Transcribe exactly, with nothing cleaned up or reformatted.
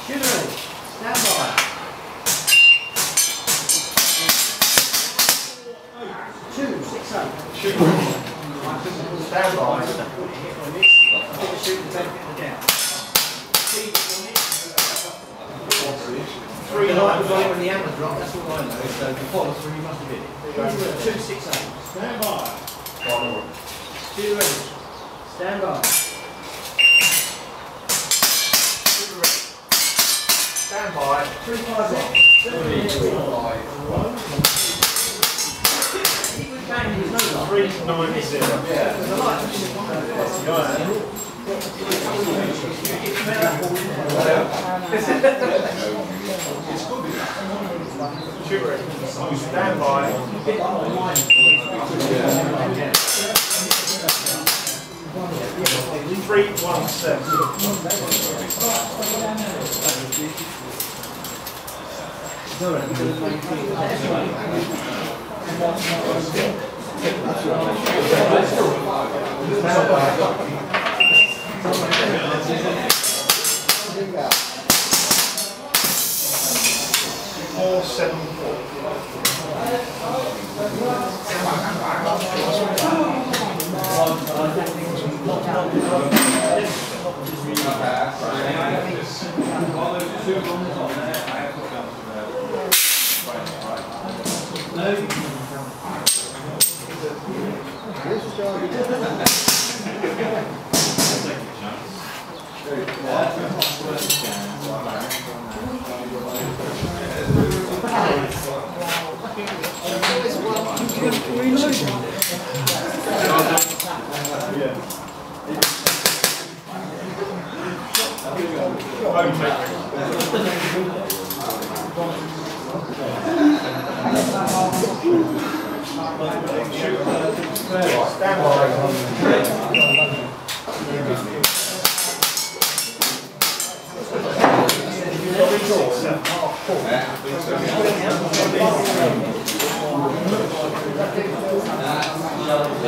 Shooter ready. Stand by. Two, six, eight. Shooter ready. Stand by. Hit on this. Hit the shoot and take it down. Three light was on it when the hammer dropped, that's all I know. So before the three, you must have hit it. Two, six, eight. Stand by. Shooter ready. Stand by. Shooter ready. Stand by. Three, five, one. Three, five, one. Three, nine, zero. Yeah. The light. It's good. Shooter ready. Stand by. Three, one, seven. Four, seven, four. Stand by.